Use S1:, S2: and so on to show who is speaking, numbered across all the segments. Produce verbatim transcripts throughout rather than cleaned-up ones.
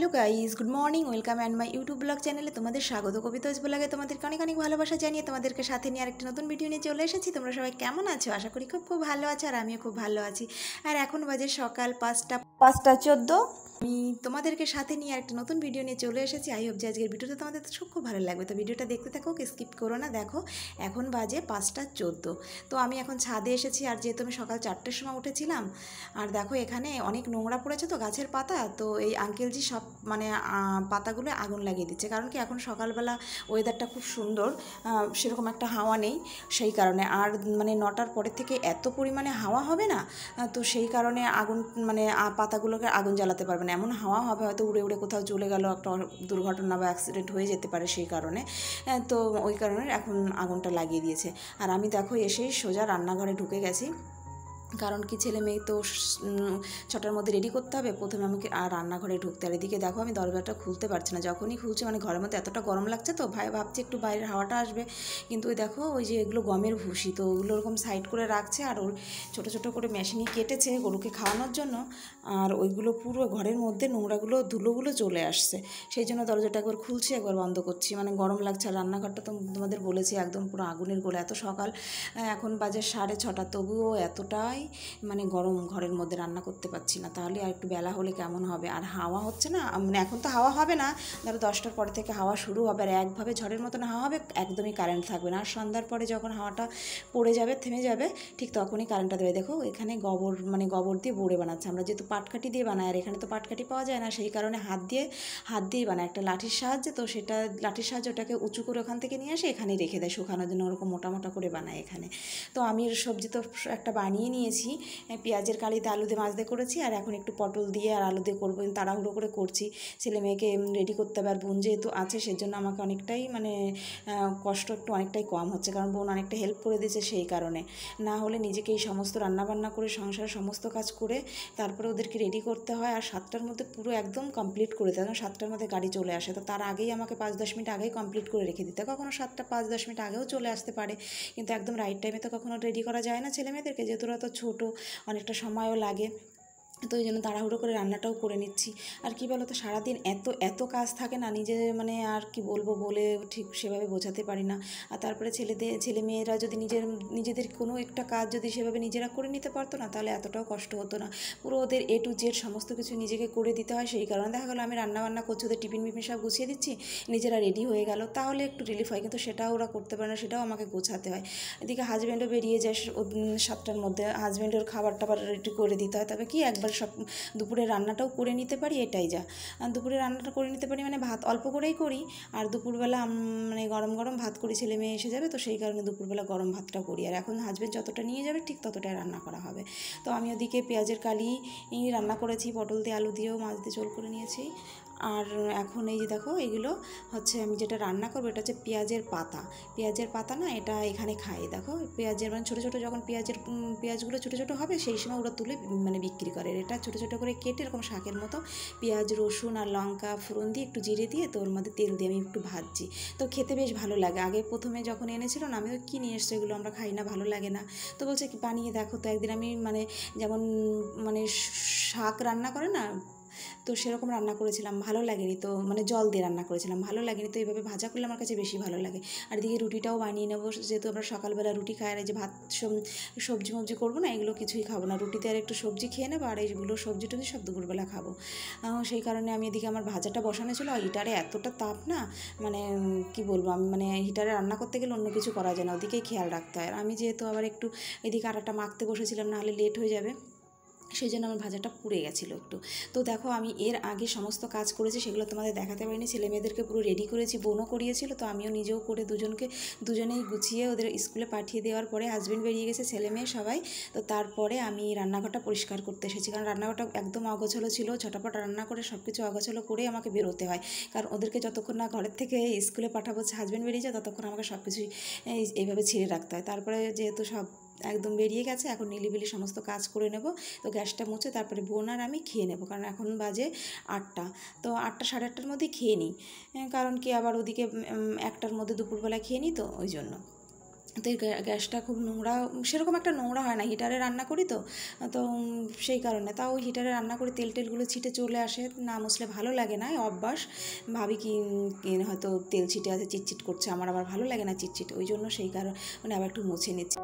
S1: Hello guys, good morning, welcome and my YouTube blog চ্যানেলে তোমাদের স্বাগত। কবিতা ব্লগে তোমাদেরকে অনেক অনেক ভালোবাসা জানিয়ে তোমাদেরকে সাথে নিয়ে আরেকটি নতুন ভিডিও নিয়ে চলে এসেছি। তোমরা সবাই কেমন আছো? আশা করি খুব খুব ভালো আছো, আর আমিও খুব ভালো আছি। আর এখন বাজে সকাল পাঁচটা পাঁচটা চোদ্দো। আমি তোমাদেরকে সাথে নিয়ে একটা নতুন ভিডিও নিয়ে চলে এসেছি। আই হোপ যে আজকের ভিডিওটা তোমাদের খুব খুব ভালো লাগবে। তো ভিডিওটা দেখতে থাকো, স্কিপ করো না। দেখো এখন বাজে পাঁচটা চোদ্দো। তো আমি এখন ছাদে এসেছি, আর যেহেতু আমি সকাল চারটের সময় উঠেছিলাম, আর দেখো এখানে অনেক নোংরা পড়েছে তো গাছের পাতা, তো এই আঙ্কেলজি সব মানে পাতাগুলো আগুন লাগিয়ে দিচ্ছে। কারণ কি এখন সকালবেলা ওয়েদারটা খুব সুন্দর, সেরকম একটা হাওয়া নেই সেই কারণে। আর মানে নটার পরের থেকে এত পরিমাণে হাওয়া হবে না, তো সেই কারণে আগুন মানে পাতাগুলোকে আগুন জ্বালাতে পারবে না। এমন হাওয়া হবে হয়তো উড়ে উড়ে কোথাও চলে গেল, একটা দুর্ঘটনা বা অ্যাক্সিডেন্ট হয়ে যেতে পারে সেই কারণে। তো ওই কারণে এখন আগুনটা লাগিয়ে দিয়েছে। আর আমি দেখো এসেই সোজা রান্নাঘরে ঢুকে গেছি, কারণ কি ছেলে মেয়ে তো ছটার মধ্যে রেডি করতে হবে। প্রথমে আমাকে আর রান্নাঘরে ঢুকতে, আর এদিকে দেখো আমি দরজাটা খুলতে পারছি না। যখনই খুলছি মানে ঘরের মধ্যে এতটা গরম লাগছে, তো ভাই ভাবছি একটু বাইরের হাওয়াটা আসবে, কিন্তু ওই দেখো ওই যে এগুলো গমের ভুসি, তো ওগুলো ওরকম সাইড করে রাখছে, আর ওর ছোটো ছোটো করে মেশিনে কেটেছে গরুকে খাওয়ানোর জন্য। আর ওইগুলো পুরো ঘরের মধ্যে নোংরাগুলো ধুলোগুলো চলে আসছে, সেই জন্য দরজাটা একবার খুলছি একবার বন্ধ করছি। মানে গরম লাগছে। আর রান্নাঘরটা তো তোমাদের বলেছি একদম পুরো আগুনের গোলা। এত সকাল, এখন বাজে সাড়ে ছটা, তবুও এতটাই মানে গরম, ঘরের মধ্যে রান্না করতে পারছি না। তাহলে আর একটু বেলা হলে কেমন হবে। আর হাওয়া হচ্ছে না, মানে এখন তো হাওয়া হবে না, ধরো দশটার পরে থেকে হাওয়া শুরু হবে, আর একভাবে ঝড়ের মতন হাওয়া হবে, একদমই কারেন্ট থাকবে না। আর সন্ধ্যার পরে যখন হাওয়াটা পড়ে যাবে, থেমে যাবে, ঠিক তখনই কারেন্টটা দেবে। দেখো এখানে গোবর মানে গোবর দিয়ে বড়ে বানাচ্ছে। আমরা যেহেতু পাটকাঠি দিয়ে বানাই, আর এখানে তো পাটকাঠি পাওয়া যায় না, সেই কারণে হাত দিয়ে হাত দিয়েই বানায় একটা লাঠির সাহায্যে। তো সেটা লাঠির সাহায্যে ওটাকে উঁচু করে ওখান থেকে নিয়ে আসে, এখানেই রেখে দেয় শুকানোর জন্য, ওরকম মোটা মোটা করে বানায় এখানে। তো আমি সবজি তো একটা বানিয়ে নিয়েছি, পেঁয়াজের কালিতে আলু দিয়ে মাছ দিয়ে করেছি, আর এখন একটু পটল দিয়ে আর আলু দিয়ে করবো। তাড়াহুড়ো করে করছি, ছেলে মেয়েকে রেডি করতে হবে। আর বোন যেহেতু আছে সেজন্য আমাকে অনেকটাই মানে কষ্ট একটু অনেকটাই কম হচ্ছে, কারণ বোন অনেকটা হেল্প করে দিয়েছে সেই কারণে। না হলে নিজেকে এই সমস্ত রান্নাবান্না করে সংসারের সমস্ত কাজ করে তারপরে ওদেরকে রেডি করতে হয়, আর সাতটার মধ্যে পুরো একদম কমপ্লিট করে দেয়। কারণ সাতটার মধ্যে গাড়ি চলে আসে, তো তার আগেই আমাকে পাঁচ দশ মিনিট আগেই কমপ্লিট করে রেখে দিতে। কখনো সাতটা পাঁচ দশ মিনিট আগেও চলে আসতে পারে, কিন্তু একদম রাইট টাইমে তো কখনো রেডি করা যায় না ছেলে মেয়েদেরকে, যেহেতু ওরা তো ছোটো, অনেকটা সময়ও লাগে। তো ওই জন্য তাড়াহুড়ো করে রান্নাটাও করে নিচ্ছি। আর কি বলো তো, সারাদিন এত এত কাজ থাকে না, নিজে মানে আর কি বলবো বলে ঠিক সেভাবে বোঝাতে পারি না। আর তারপরে ছেলেদের ছেলে মেয়েরা যদি নিজের নিজেদের কোনো একটা কাজ যদি সেভাবে নিজেরা করে নিতে পারতো না, তাহলে এতটাও কষ্ট হতো না। পুরো ওদের এ টু জেড সমস্ত কিছু নিজেকে করে দিতে হয়। সেই কারণে দেখা গেলো আমি রান্নাবান্না করছি, ওদের টিফিন মিফিন সব গুছিয়ে দিচ্ছি, নিজেরা রেডি হয়ে গেল, তাহলে একটু রিলিফ হয়। কিন্তু সেটাও ওরা করতে পারে না, সেটাও আমাকে গোছাতে হয়। এদিকে হাজব্যান্ডও বেরিয়ে যায় সাতটার মধ্যে, হাজব্যান্ডের খাবার টাবার রেডি করে দিতে হয়। তবে কি একবার সব দুপুরে রান্নাটাও করে নিতে পারি, এটাই যা। দুপুরে রান্নাটা করে নিতে পারি মানে ভাত অল্প করেই করি, আর দুপুরবেলা মানে গরম গরম ভাত করি, ছেলে মেয়ে এসে যাবে, তো সেই কারণে দুপুরবেলা গরম ভাতটা করি। আর এখন হাজব্যান্ড যতটা নিয়ে যাবে ঠিক ততটাই রান্না করা হবে। তো আমি ওদিকে পেঁয়াজের কালি রান্না করেছি, পটল দিয়ে আলু দিয়েও মাছ দিয়ে ঝোল করে নিয়েছি। আর এখন এই যে দেখো এগুলো হচ্ছে আমি যেটা রান্না করবো, এটা হচ্ছে পেঁয়াজের পাতা। পেঁয়াজের পাতা না, এটা এখানে খাই। দেখো পেঁয়াজের মানে ছোটো ছোটো যখন পেঁয়াজের পেঁয়াজগুলো ছোটো ছোটো হবে, সেই সময় ওরা তুলে মানে বিক্রি করে। এটা ছোটো ছোটো করে কেটে এরকম শাকের মতো পেঁয়াজ রসুন আর লঙ্কা ফোড়ন দিয়ে একটু জিরে দিয়ে, তো ওর মধ্যে তেল দিয়ে আমি একটু ভাজছি, তো খেতে বেশ ভালো লাগে। আগে প্রথমে যখন এনেছিল না, আমিও কী নিয়ে এসছে এগুলো আমরা খাই না, ভালো লাগে না। তো বলছে কি বানিয়ে দেখো। তো একদিন আমি মানে যেমন মানে শাক রান্না করে না, তো সেরকম রান্না করেছিলাম, ভালো লাগেনি। তো মানে জল দিয়ে রান্না করেছিলাম, ভালো লাগেনি। তো এইভাবে ভাজা করলে আমার কাছে বেশি ভালো লাগে। আর এদিকে রুটিটাও বানিয়ে নেবো, যেহেতু আমরা সকালবেলা রুটি খাই, আর এই যে ভাত সবজি মবজি করবো না, এগুলো কিছুই খাবো না। রুটিতে আর একটু সবজি খেয়ে নেবো, আর এইগুলো সবজি টবজি সব দুপুরবেলা খাবো। সেই কারণে আমি এদিকে আমার ভাজাটা বসানো ছিল। আর হিটারে এতটা তাপ না, মানে কি বলবো আমি, মানে হিটারে রান্না করতে গেলে অন্য কিছু করা যায় না, ওদিকেই খেয়াল রাখতে হয়। আর আমি যেহেতু আবার একটু এদিকে আটাটা মাখতে বসেছিলাম, নাহলে লেট হয়ে যাবে, সেই জন্য আমার ভাজাটা পুড়ে গেছিলো একটু। তো দেখো আমি এর আগে সমস্ত কাজ করেছি, সেগুলো তোমাদের দেখাতে পারিনি। ছেলে মেয়েদেরকে পুরো রেডি করেছি, বোনও করিয়েছিল, তো আমিও নিজেও করে দুজনকে দুজনেই গুছিয়ে ওদের স্কুলে পাঠিয়ে দেওয়ার পরে হাজব্যান্ড বেরিয়ে গেছে, ছেলে মেয়ে সবাই। তো তারপরে আমি রান্নাঘরটা পরিষ্কার করতে এসেছি, কারণ রান্নাঘরটা একদম অগোছালো ছিল। ঝটাপট রান্না করে সব কিছু অগোছালো করে আমাকে বেরোতে হয়, কারণ ওদেরকে যতক্ষণ না ঘরের থেকে স্কুলে পাঠাবো, হাজব্যান্ড বেরিয়ে যায়, ততক্ষণ আমাকে সব কিছুই এইভাবে ছেড়ে রাখতে হয়। তারপরে যেহেতু সব একদম বেরিয়ে গেছে, এখন নিলিবিলি সমস্ত কাজ করে নেব। তো গ্যাসটা মুছে তারপরে বোন আর আমি খেয়ে নেব, কারণ এখন বাজে আটটা। তো আটটা সাড়ে আটটার মধ্যেই খেয়ে নিই, কারণ কি আবার ওদিকে একটার মধ্যে দুপুরবেলা খেয়ে নিই, তো ওই জন্য। তো এই গ্যাসটা খুব নোংরা, সেরকম একটা নোংরা হয় না, হিটারে রান্না করি তো তো সেই কারণে। তাও হিটারে রান্না করে তেল টেলগুলো ছিটে চলে আসে, না মুছলে ভালো লাগে না, অভ্যাস। ভাবি কি হয়তো তেল ছিটে আছে, চিটচিট করছে, আমার আবার ভালো লাগে না চিটচিট, ওই জন্য সেই কারণে আবার একটু মুছে নিচ্ছি।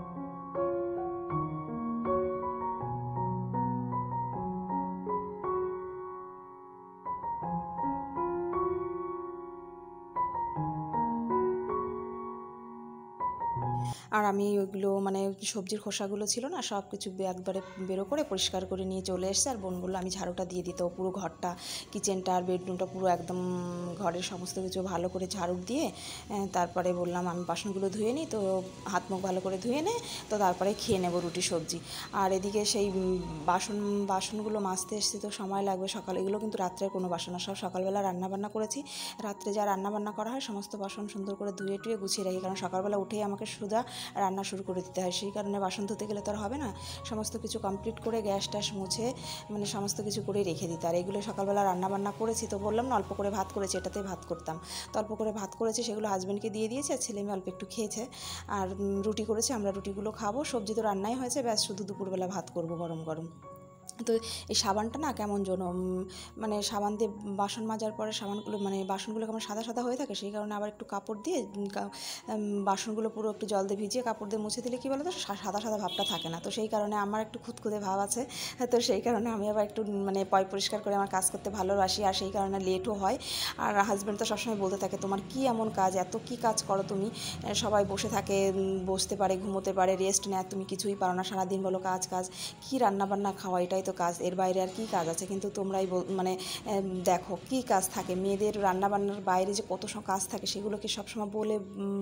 S1: আর আমি ওইগুলো মানে সবজির খোসাগুলো ছিল না, সব কিছু একবারে বেরো করে পরিষ্কার করে নিয়ে চলে এসেছে। আর বোন বললো আমি ঝাড়ুটা দিয়ে দিতে, পুরো ঘরটা, কিচেনটা আর বেডরুমটা পুরো একদম ঘরের সমস্ত কিছু ভালো করে ঝাড়ু দিয়ে তারপরে বললাম আমি বাসনগুলো ধুয়ে নিই, তো হাত মুখ ভালো করে ধুয়ে নে, তো তারপরে খেয়ে নেবো রুটি সবজি। আর এদিকে সেই বাসন বাসনগুলো মাজতে এসেছি, তো সময় লাগবে সকালে, এগুলো কিন্তু রাত্রের কোনো বাসন না, সব সকালবেলা রান্নাবান্না করেছি। রাত্রে যা রান্নাবান্না করা হয় সমস্ত বাসন সুন্দর করে ধুয়ে টুয়ে গুছিয়ে রাখি, কারণ সকালবেলা উঠেই আমাকে সোজা রান্না শুরু করে দিতে হয়, সেই কারণে বাসন ধুতে গেলে তো আর হবে না, সমস্ত কিছু কমপ্লিট করে গ্যাস ট্যাস মুছে মানে সমস্ত কিছু করে রেখে দিতে। আর এগুলো সকালবেলা রান্নাবান্না করেছি, তো বললাম না অল্প করে ভাত করেছি, এটাতেই ভাত করতাম, তো অল্প করে ভাত করেছি, সেগুলো হাজব্যান্ডকে দিয়ে দিয়েছি, আর ছেলে মেয়ে অল্প একটু খেয়েছে। আর রুটি করেছি, আমরা রুটিগুলো খাবো, সবজি তো রান্নাই হয়েছে, ব্যাস শুধু দুপুরবেলা ভাত করবো গরম গরম। তো এই সাবানটা না কেমন যেন মানে সাবান দিয়ে বাসন মাজার পরে সাবানগুলো মানে বাসনগুলো কেমন সাদা সাদা হয়ে থাকে, সেই কারণে আবার একটু কাপড় দিয়ে বাসনগুলো পুরো একটু জল দিয়ে ভিজিয়ে কাপড় দিয়ে মুছে দিলে কী বলো তো সাদা সাদা ভাবটা থাকে না, তো সেই কারণে আমার একটু খুঁতখুঁতে ভাব আছে, তো সেই কারণে আমি আবার একটু মানে পয় পরিষ্কার করে আমার কাজ করতে ভালোবাসি, আর সেই কারণে লেটও হয়। আর হাজব্যান্ড তো সবসময় বলতে থাকে তোমার কী এমন কাজ, এত কী কাজ করো তুমি, সবাই বসে থাকে, বসতে পারে, ঘুমোতে পারে, রেস্ট নেয়, তুমি কিছুই পারো না, সারাদিন বলো কাজ কাজ, কী রান্নাবান্না খাওয়া, এটাই তো কাজ, এর বাইরে আর কী কাজ আছে। কিন্তু তোমরাই মানে দেখো কী কাজ থাকে, মেয়েদের রান্নাবান্নার বাইরে যে কত সব কাজ থাকে, সেগুলোকে সবসময় বলে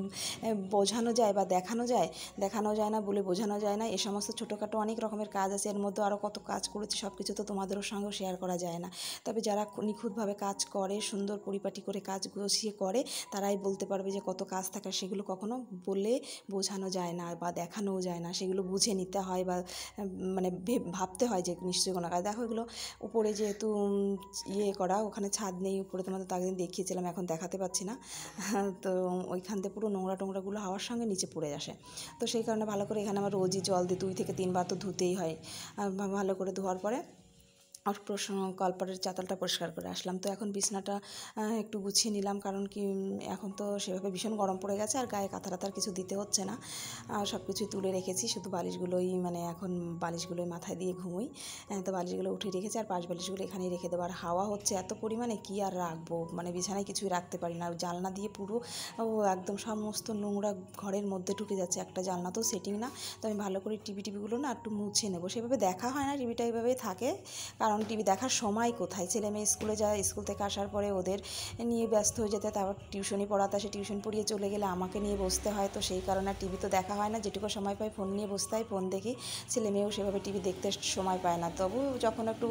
S1: বোঝানো যায় বা দেখানো যায়, দেখানো যায় না, বলে বোঝানো যায় না। এই সমস্ত ছোটোখাটো অনেক রকমের কাজ আছে, এর মধ্যে আরও কত কাজ করেছে, সব কিছু তো তোমাদেরও সঙ্গেও শেয়ার করা যায় না। তবে যারা নিখুঁতভাবে কাজ করে, সুন্দর পরিপাটি করে কাজ গুছিয়ে করে, তারাই বলতে পারবে যে কত কাজ থাকে, সেগুলো কখনো বলে বোঝানো যায় না বা দেখানোও যায় না, সেগুলো বুঝে নিতে হয় বা মানে ভাবতে হয় যে নিশ্চয়ই কোনো কাজ। দেখো এগুলো উপরে যেহেতু ইয়ে করা, ওখানে ছাদ নেই উপরে, তোমাদের তো আগের দিন দেখিয়েছিলাম, এখন দেখাতে পাচ্ছি না, তো ওইখান থেকে পুরো নোংরা টোংরাগুলো হাওয়ার সঙ্গে নিচে পড়ে আসে, তো সেই কারণে ভালো করে এখানে আমার রোজই জল দিয়ে দুই থেকে তিনবার তো ধুতেই হয়, ভালো করে ধোয়ার পরে আর কলপাটের চাতালটা পরিষ্কার করে আসলাম। তো এখন বিছনাটা একটু গুছিয়ে নিলাম, কারণ কি এখন তো সেভাবে ভীষণ গরম পড়ে গেছে, আর গায়ে কাঁথা টাথার কিছু দিতে হচ্ছে না, আর সব কিছুই তুলে রেখেছি, শুধু বালিশগুলোই মানে এখন বালিশগুলোই মাথায় দিয়ে ঘুমোই, তো বালিশগুলো উঠে রেখেছি, আর পাশ বালিশগুলো এখানেই রেখে দেবো। আর হাওয়া হচ্ছে এত পরিমাণে, কি আর রাখবো, মানে বিছানায় কিছুই রাখতে পারি না, জানলা দিয়ে পুরো একদম সমস্ত নোংরা ঘরের মধ্যে ঢুকে যাচ্ছে, একটা জানলা তো সেটিং না, তো আমি ভালো করে টিভি টিভিগুলো না একটু মুছে নেবো, সেভাবে দেখা হয় না, টিভিটা এইভাবেই থাকে, কারণ টিভি দেখার সময় কোথায়, ছেলে মেয়ে স্কুলে যায়, স্কুল থেকে আসার পরে ওদের নিয়ে ব্যস্ত হয়ে যেতে, তারপর টিউশনি পড়াতে আসে, টিউশন পড়িয়ে চলে গেলে আমাকে নিয়ে বসতে হয়, তো সেই কারণে টিভি তো দেখা হয় না, যেটুকু সময় পাই ফোন নিয়ে বসতে হয়, ফোন দেখি, ছেলে মেয়েও সেভাবে টিভি দেখতে সময় পায় না, তবু যখন একটু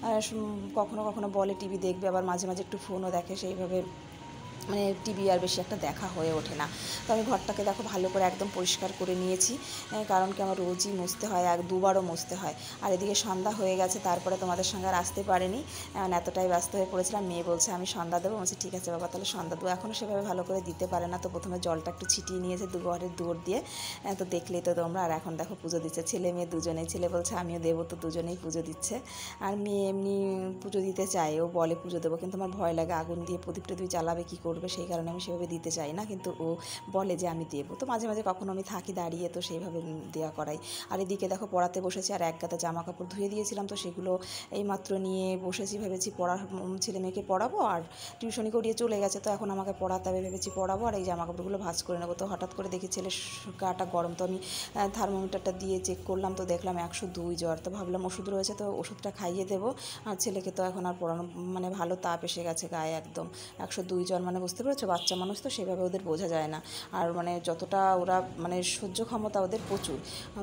S1: কখনো কখনো বলে টিভি দেখবে, আবার মাঝে মাঝে একটু ফোনও দেখে, সেইভাবে মানে টিভি আর বেশি একটা দেখা হয়ে ওঠে না। তো আমি ঘরটাকে দেখো ভালো করে একদম পরিষ্কার করে নিয়েছি, কারণ কি আমার রোজই মুছতে হয়, এক দুবারও মুছতে হয়। আর এদিকে সন্ধ্যা হয়ে গেছে, তারপরে তোমাদের সঙ্গে আর আসতে পারিনি, এতটাই ব্যস্ত হয়ে পড়েছিলাম। মেয়ে বলছে আমি সন্ধ্যা দেবো, বলছি ঠিক আছে বাবা তাহলে সন্ধ্যা দেবো, এখনও সেভাবে ভালো করে দিতে পারে না, তো প্রথমে জলটা একটু ছিটিয়ে নিয়েছে দু ঘরের দুয়ার দিয়ে, তো দেখলেই তো তোমরা। আর এখন দেখো পুজো দিচ্ছে ছেলে মেয়ে দুজনেই, ছেলে বলছে আমিও দেবো, তো দুজনেই পুজো দিচ্ছে। আর মেয়ে এমনি পুজো দিতে চায়, ও বলে পুজো দেবো, কিন্তু আমার ভয় লাগে আগুন দিয়ে প্রদীপ টদীপ জ্বালাবে কী করবে, সেই কারণে আমি সেভাবে দিতে চাই না, কিন্তু ও বলে যে আমি দেবো, তো মাঝে মাঝে কখনো আমি থাকি দাঁড়িয়ে, তো সেইভাবে দেওয়া করাই। আর এদিকে দেখো পড়াতে বসেছি, আর এক গাদা জামা কাপড় ধুয়ে দিয়েছিলাম, তো সেগুলো এইমাত্র নিয়ে বসেছি, ভেবেছি পড়া ছেলে মেয়েকে পড়াবো, আর টিউশনি করিয়ে চলে গেছে, তো এখন আমাকে পড়াতে হবে, ভেবেছি পড়াবো, আর এই জামা কাপড়গুলো ভাঁজ করে নেবো। তো হঠাৎ করে দেখি ছেলের গাটা গরম, তো আমি থার্মোমিটারটা দিয়ে চেক করলাম, তো দেখলাম একশো দুই জ্বর, তো ভাবলাম ওষুধ রয়েছে, তো ওষুধটা খাইয়ে দেবো, আর ছেলেকে তো এখন আর পড়ানো মানে ভালো তাপ এসে গেছে গায়ে, একদম একশো দুই জ্বর, মানে বুঝতে পেরেছো বাচ্চা মানুষ তো সেভাবে ওদের বোঝা যায় না, আর মানে যতটা ওরা মানে সহ্য ক্ষমতা ওদের প্রচুর,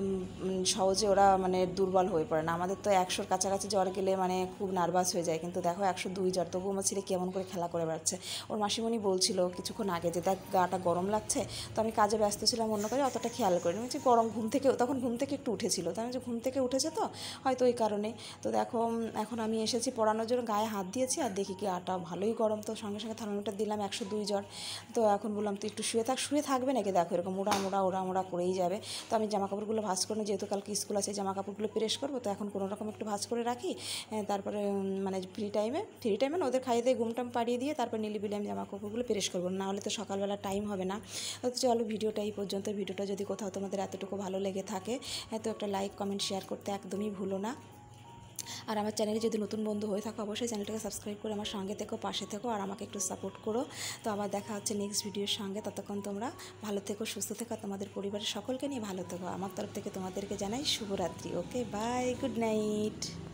S1: সহজে ওরা মানে দুর্বল হয়ে পড়ে না, আমাদের তো একশোর কাছাকাছি জ্বর গেলে মানে খুব নার্ভাস হয়ে যায়, কিন্তু দেখো একশো দুই জ্বর, তবু আমার ছেলে কেমন করে খেলা করে বেড়াচ্ছে। ওর মাসিমণি বলছিল কিছুক্ষণ আগে যে দেখ গাটা গরম লাগছে, তো আমি কাজে ব্যস্ত ছিলাম অন্য কাজে, অতটা খেয়াল করিনি, বলছি গরম ঘুম থেকে, তখন ঘুম থেকে একটু উঠেছিল, তো আমি যে ঘুম থেকে উঠেছে তো হয়তো ওই কারণে। তো দেখো এখন আমি এসেছি পড়ানোর জন্য, গায়ে হাত দিয়েছি, আর দেখি কি আটা ভালোই গরম, তো সঙ্গে সঙ্গে থার্মোমিটার দিলাম একশো দুই জ্বর। তো এখন বললাম তুই একটু শুয়ে থাক। শুয়ে থাকবে নাকি, দেখো এরকম মোড়া মোড়া ওড়া মোড়া করেই যাবে। তো আমি জামা কাপড়গুলো ভাঁজ করে নিই, যেহেতু কালকে স্কুল আছে জামা কাপড়গুলো প্রেস করবো, তো এখন কোনো রকম একটু ভাঁজ করে রাখি। তারপরে মানে ফ্রি টাইমে ফ্রি টাইমে না, ওদের খাইয়ে দিয়ে ঘুমটাম পাড়িয়ে দিয়ে তারপর নিলিবিলি আমি জামা কাপড়গুলো প্রেস করবো, না হলে তো সকালবেলা টাইম হবে না। তো চলো ভিডিওটা এই পর্যন্ত। ভিডিওটা যদি কোথাও তোমাদের এতটুকু ভালো লেগে থাকে তো একটা লাইক কমেন্ট শেয়ার করতে একদমই ভুলো না। আর আমার চ্যানেলে যদি নতুন বন্ধু হয়ে থাকো অবশ্যই চ্যানেলটাকে সাবস্ক্রাইব করে আমার সঙ্গে থেকো, পাশে থেকো, আর আমাকে একটু সাপোর্ট করো। তো আবার দেখা হচ্ছে নেক্সট ভিডিওর সঙ্গে। ততক্ষণ তোমরা ভালো থেকো, সুস্থ থেকো, তোমাদের পরিবারের সকলকে নিয়ে ভালো থেকো। আমার তরফ থেকে তোমাদেরকে জানাই শুভরাত্রি। Okay, bye, good night.